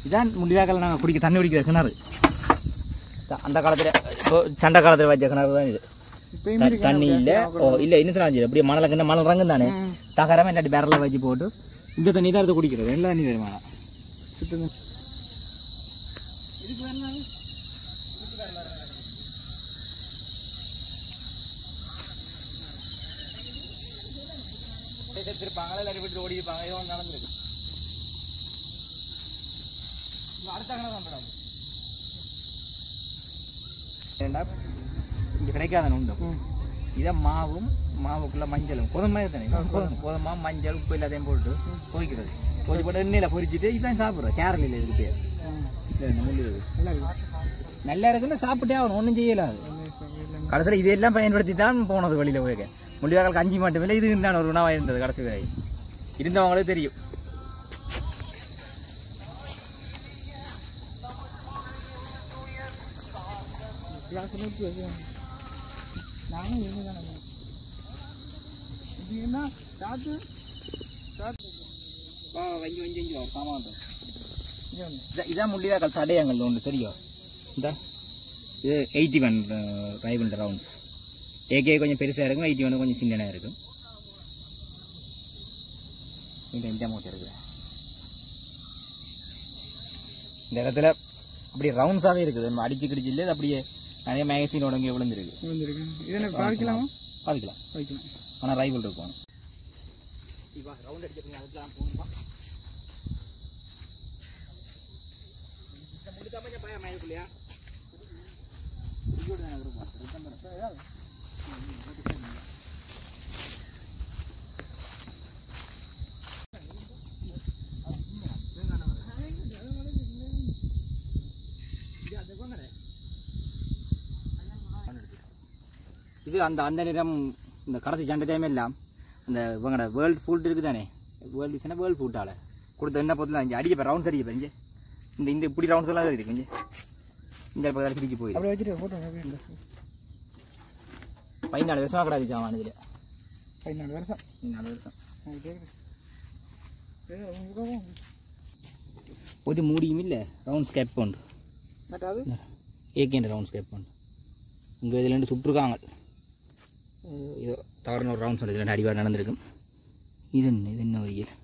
இதான் முடிவாக்கல நாங்கள் குடிக்க தண்ணி குடிக்கிற கிணறு. அந்த காலத்தில் இப்போ சண்டை காலத்தில் வச்ச கிணறு தான் இது. தண்ணி இல்லை. இல்லை இன்னும் சொன்னாச்சு அப்படியே மணலை கிண்ண மணல் ரங்கும் தானே தகரமாக இல்லாட்டி பேரலில் வச்சு போட்டு இந்த தண்ணி தான் எடுத்து குடிக்கிறது. எல்லா தண்ணி வருமானா சுத்தம். இதுக்கு வேணாலும் செத்துருப்பாங்க, எல்லாரும் வீட்டு ஓடிப்பாங்க. ஏதோ நடந்துருக்கு. அடுத்த கிணறு வந்துடும். இங்கே கிடைக்காத உண்டு. இதை மாவுக்குள்ள மஞ்சளும் கோதுமை தானே, கோதுமை மஞ்சள் உப்பு எல்லாத்தையும் போட்டு பொரிக்கிறது. பொரிச்சு போட்டு எண்ணெயில் பொரிச்சுட்டு இதான் சாப்பிட்றோம். கேரள இல்லை இதுக்கு பேர். நல்லா இருக்குன்னு சாப்பிட்டே ஆகணும், ஒன்றும் செய்யலாது. கடைசியில் இதெல்லாம் பயன்படுத்தி தான் போனது வெளியில் போய். முள்ளிவாய்க்கால் கஞ்சி மட்டும் இல்லை, இது இருந்தான ஒரு உணவாக இருந்தது. கடைசி வரை இருந்தவங்களே தெரியும். இதான் முள்ளிவாய்க்கால் தடையங்கள் ஒன்று சரியா. இந்த இது 81 ரைபிள் ரவுண்ட்ஸ். ஏகே கொஞ்சம் பெருசாக இருக்கும், 81 கொஞ்சம் சின்னதாக இருக்கும். இந்த மூட்டை இருக்குது. இந்த இடத்துல அப்படி ரவுண்ட்ஸாகவே இருக்குது. நம்ம அடிச்சு கிடிச்சு இல்லை, அப்படியே நிறைய மேகசினோட இங்கே விழுந்துருக்கு. பாதிக்கலாம். ஆனால் ரைபிள் இருக்கும். இப்போ ரவுண்ட் அடிச்சு அதுக்கெல்லாம் போகணுமா முடிக்காம பயம் மயக்குள்ளையா இது அந்த நேரம் இந்த கடைசி சண்டை டைம் எல்லாம் அந்த இவங்கட வேர்ல்டு ஃபுட் இருக்குது தானே, வேர்ல்டு விஷயம் வேர்ல்டு ஃபுட்டால் கொடுத்த என்ன பொறுத்தலாம் இங்கே அடிக்க ரவுண்ட்ஸ் அடிக்க இங்கே இந்த இப்படி ரவுண்ட்ஸ் எல்லாம் இருக்கு. இங்கே இந்த பக்கம் பிரிச்சு போய் 14 வருஷமாக கிடக்கு சாமான். இதில் 14 வருஷம் ஒரு மூடியும் இல்லை. ரவுண்ட்ஸ் கேப் உண்டு, ஏகேண்ட ரவுண்ட்ஸ் கேப் உண்டு. இங்கே இதில் 2 சுட்டுருக்காங்க. இதோ தவறுன ஒரு ரவுண்ட்ஸ் உண்டு. இதில் 2 அடிவாக நடந்திருக்கும். இது என்ன ஒரு இயல்.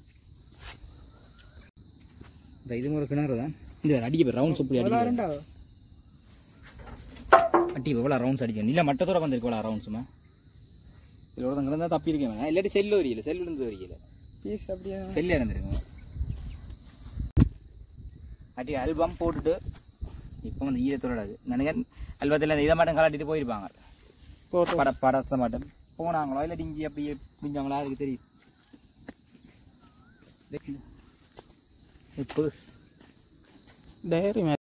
இது ஒரு கிணறு தான். இந்த அடிக்க ரவுண்ட்ஸ் எப்படி அடிக்க அட்டி எவ்வளோ ரவுண்ட்ஸ் அடிக்கணும். இல்லை மட்டத்தோட வந்துருக்கு எவ்வளோ ரவுண்ட்ஸுமா. இதில் ஒருத்தங்க இருந்தால் தப்பி இருக்கேன். இல்லாட்டி செல்லு வரையில, செல்லு இருந்து வரையில பீஸ் அப்படியே செல்லு இறந்துருக்குங்க. அட்டி ஆல்பம் போட்டுட்டு இப்போ வந்து ஈரத்தோடாது நினைக்கிறேன். அல்பத்தில் இதை மட்டும் கலாட்டிட்டு போயிருப்பாங்க. படத்தை மட்டும் போனாங்களோ இல்லாட்டி இஞ்சி அப்படியே பிடிஞ்சாங்களா அதுக்கு தெரியும். இப்போ டைரி